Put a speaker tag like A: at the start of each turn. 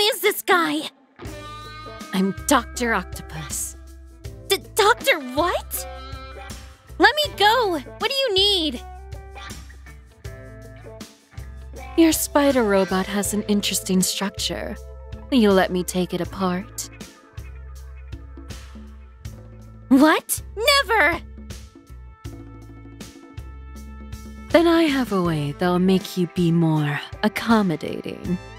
A: is this guy?
B: I'm Dr. Octopus.
A: Doctor what? Let me go! What do you need?
B: Your spider robot has an interesting structure. Will you let me take it apart?
A: What? Never!
B: Then I have a way that'll make you be more accommodating.